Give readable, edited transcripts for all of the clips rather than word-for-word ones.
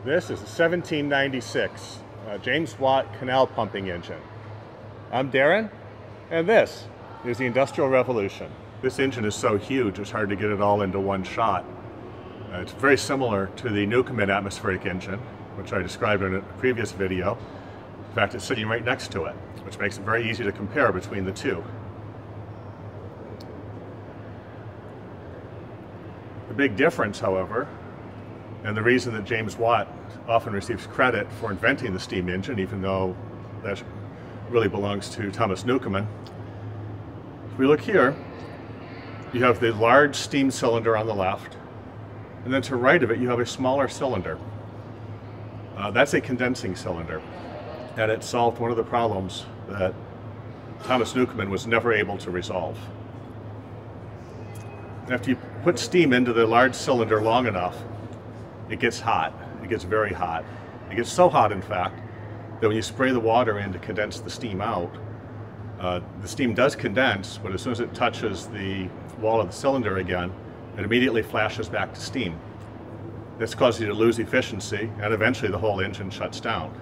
This is a 1796 James Watt Canal pumping engine. I'm Darren, and this is the Industrial Revolution. This engine is so huge it's hard to get it all into one shot. It's very similar to the Newcomen atmospheric engine, which I described in a previous video. In fact, it's sitting right next to it, which makes it very easy to compare between the two. The big difference, however, and the reason that James Watt often receives credit for inventing the steam engine, even though that really belongs to Thomas Newcomen. If we look here, you have the large steam cylinder on the left, and then to the right of it you have a smaller cylinder. That's a condensing cylinder, and it solved one of the problems that Thomas Newcomen was never able to resolve. After you put steam into the large cylinder long enough, it gets hot. It gets very hot. It gets so hot, in fact, that when you spray the water in to condense the steam out, the steam does condense, but as soon as it touches the wall of the cylinder again, it immediately flashes back to steam. This causes you to lose efficiency, and eventually the whole engine shuts down.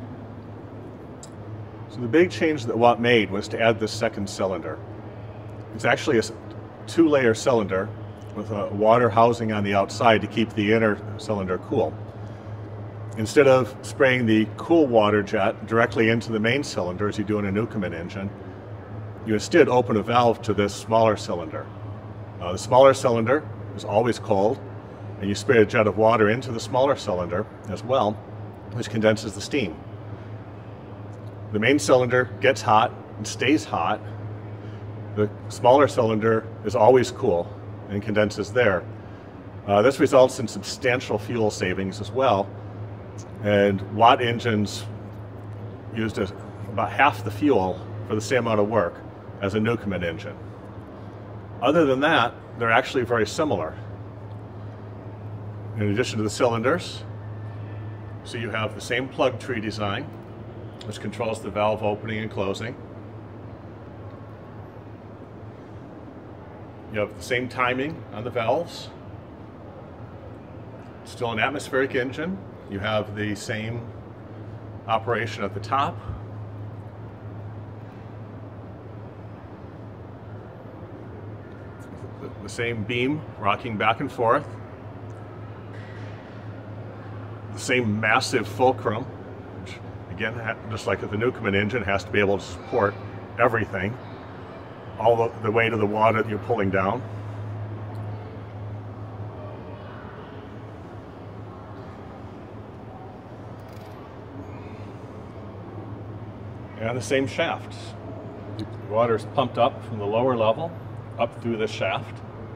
So the big change that Watt made was to add this second cylinder. It's actually a two-layer cylinder with a water housing on the outside to keep the inner cylinder cool. Instead of spraying the cool water jet directly into the main cylinder as you do in a Newcomen engine, you instead open a valve to this smaller cylinder. The smaller cylinder is always cold, and you spray a jet of water into the smaller cylinder as well, which condenses the steam. The main cylinder gets hot and stays hot. The smaller cylinder is always cool and condenses there. This results in substantial fuel savings as well, and Watt engines used about half the fuel for the same amount of work as a Newcomen engine. Other than that, they're actually very similar. In addition to the cylinders, so you have the same plug tree design, which controls the valve opening and closing. You have the same timing on the valves. Still an atmospheric engine. You have the same operation at the top. The same beam rocking back and forth. The same massive fulcrum, which again, just like the Newcomen engine, has to be able to support everything, all the weight of the water that you're pulling down. And the same shafts. The water is pumped up from the lower level up through this shaft.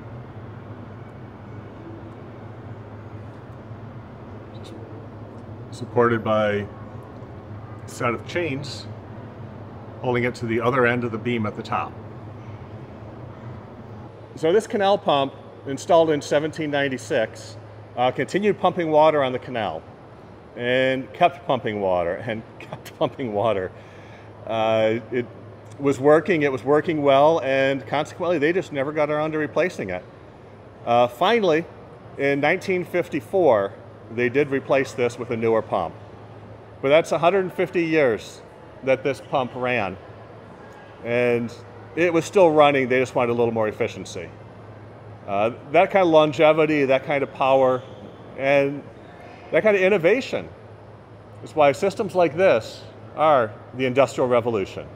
Supported by a set of chains holding it to the other end of the beam at the top. So this canal pump, installed in 1796, continued pumping water on the canal, and kept pumping water, and kept pumping water. It was working well, and consequently they just never got around to replacing it. Finally, in 1954, they did replace this with a newer pump. But that's 150 years that this pump ran, and it was still running. They just wanted a little more efficiency. That kind of longevity, that kind of power, and that kind of innovation is why systems like this are the Industrial Revolution.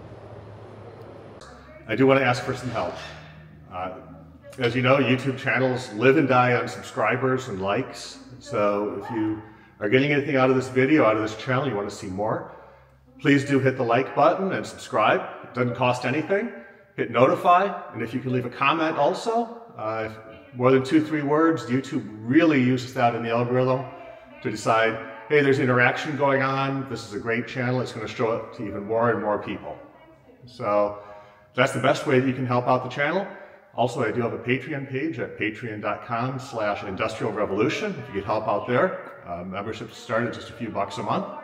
I do want to ask for some help. As you know, YouTube channels live and die on subscribers and likes. So if you are getting anything out of this video, out of this channel, you want to see more, please do hit the like button and subscribe. It doesn't cost anything. Hit notify, and if you can leave a comment also, more than 2-3 words, YouTube really uses that in the algorithm to decide, hey, there's interaction going on, this is a great channel, it's going to show it to even more and more people. So that's the best way that you can help out the channel. Also, I do have a Patreon page at patreon.com/industrialrevolution if you could help out there. Memberships start at just a few bucks a month.